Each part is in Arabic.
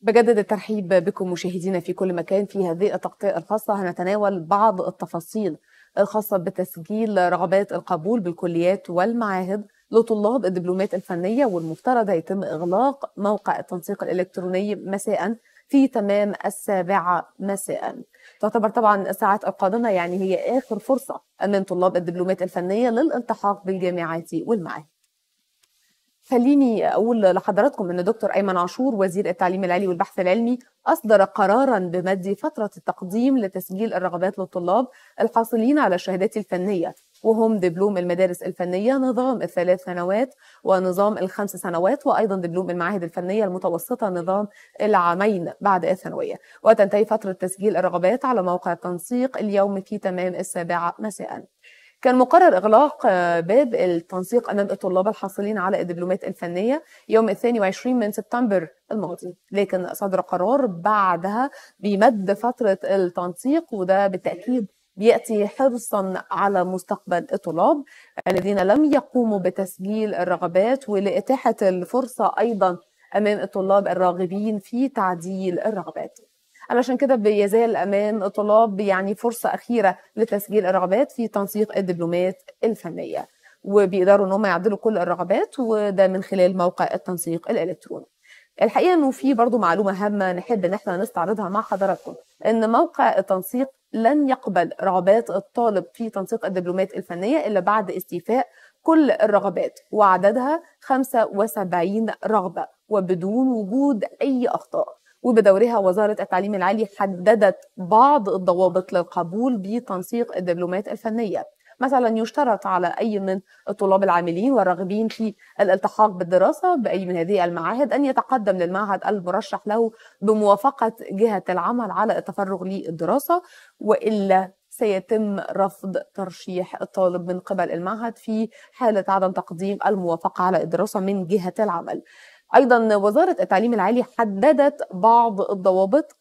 بجدد الترحيب بكم مشاهدينا في كل مكان. في هذه التغطية الخاصة هنتناول بعض التفاصيل الخاصة بتسجيل رغبات القبول بالكليات والمعاهد لطلاب الدبلومات الفنية، والمفترض هيتم إغلاق موقع التنسيق الإلكتروني مساء في تمام 7 مساء. تعتبر طبعا الساعات القادمة يعني هي آخر فرصة أمام طلاب الدبلومات الفنية للالتحاق بالجامعات والمعاهد. خليني أقول لحضراتكم أن دكتور أيمن عاشور وزير التعليم العالي والبحث العلمي أصدر قراراً بمد فترة التقديم لتسجيل الرغبات للطلاب الحاصلين على الشهادات الفنية، وهم دبلوم المدارس الفنية نظام ال3 سنوات ونظام ال5 سنوات، وأيضا دبلوم المعاهد الفنية المتوسطة نظام العامين بعد الثانوية. وتنتهي فترة تسجيل الرغبات على موقع التنسيق اليوم في تمام 7 مساء. كان مقرر إغلاق باب التنسيق أمام الطلاب الحاصلين على الدبلومات الفنية يوم 22 من سبتمبر الماضي، لكن صدر قرار بعدها بمد فترة التنسيق، وده بالتأكيد بيأتي حرصا على مستقبل الطلاب الذين لم يقوموا بتسجيل الرغبات، ولإتاحة الفرصة أيضا أمام الطلاب الراغبين في تعديل الرغبات. علشان كده بيزال أمام الطلاب يعني فرصة أخيرة لتسجيل الرغبات في تنسيق الدبلومات الفنية، وبيقدروا ان هم يعدلوا كل الرغبات، وده من خلال موقع التنسيق الإلكتروني. الحقيقة انه في برضو معلومة هامة نحب ان احنا نستعرضها مع حضراتكم، ان موقع التنسيق لن يقبل رغبات الطالب في تنسيق الدبلومات الفنية إلا بعد استيفاء كل الرغبات، وعددها 75 رغبة وبدون وجود أي أخطاء. وبدورها وزارة التعليم العالي حددت بعض الضوابط للقبول بتنسيق الدبلومات الفنية. مثلا يشترط على أي من الطلاب العاملين والراغبين في الالتحاق بالدراسة بأي من هذه المعاهد أن يتقدم للمعهد المرشح له بموافقة جهة العمل على التفرغ للدراسة، وإلا سيتم رفض ترشيح الطالب من قبل المعهد في حالة عدم تقديم الموافقة على الدراسة من جهة العمل. أيضا وزارة التعليم العالي حددت بعض الضوابط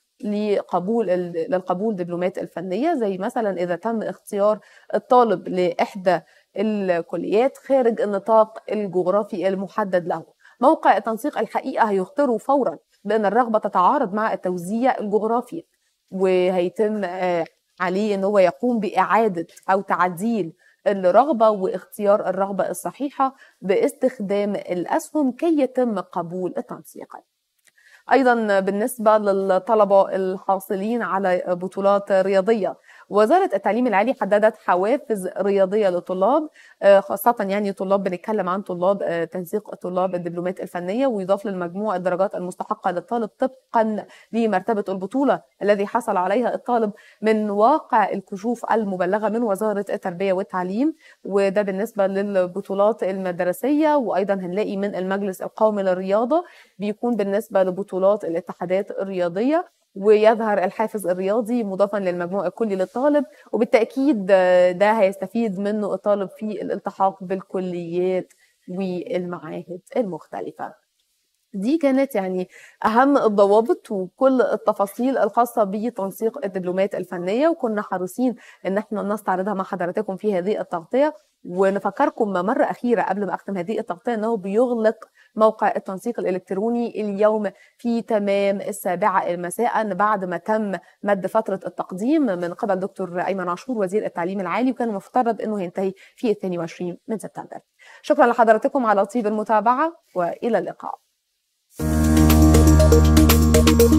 للقبول دبلومات الفنية، زي مثلا إذا تم اختيار الطالب لإحدى الكليات خارج النطاق الجغرافي المحدد له. موقع التنسيق الحقيقة هيختاروا فورا بأن الرغبة تتعارض مع التوزيع الجغرافي، وهيتم عليه أن هو يقوم بإعادة أو تعديل الرغبة واختيار الرغبة الصحيحة باستخدام الأسهم كي يتم قبول التنسيق. أيضا بالنسبة للطلبة الحاصلين على بطولات رياضية، وزارة التعليم العالي حددت حوافز رياضية للطلاب، خاصة يعني طلاب، بنتكلم عن طلاب تنسيق طلاب الدبلومات الفنية، ويضاف للمجموع الدرجات المستحقة للطالب طبقا لمرتبة البطولة الذي حصل عليها الطالب من واقع الكشوف المبلغة من وزارة التربية والتعليم، وده بالنسبة للبطولات المدرسية. وأيضا هنلاقي من المجلس القومي للرياضة بيكون بالنسبة لبطولات الاتحادات الرياضية، ويظهر الحافز الرياضي مضافا للمجموع الكلي للطالب، وبالتأكيد ده هيستفيد منه الطالب في الالتحاق بالكليات والمعاهد المختلفة. دي كانت يعني أهم الضوابط وكل التفاصيل الخاصة بتنسيق الدبلومات الفنية، وكنا حريصين إن احنا نستعرضها مع حضراتكم في هذه التغطية. ونفكركم مرة أخيرة قبل ما أختم هذه التغطية أنه بيغلق موقع التنسيق الإلكتروني اليوم في تمام 7 مساء بعد ما تم مد فترة التقديم من قبل دكتور أيمن عاشور وزير التعليم العالي، وكان المفترض أنه ينتهي في 22 من سبتمبر. شكرا لحضراتكم على طيب المتابعة، وإلى اللقاء.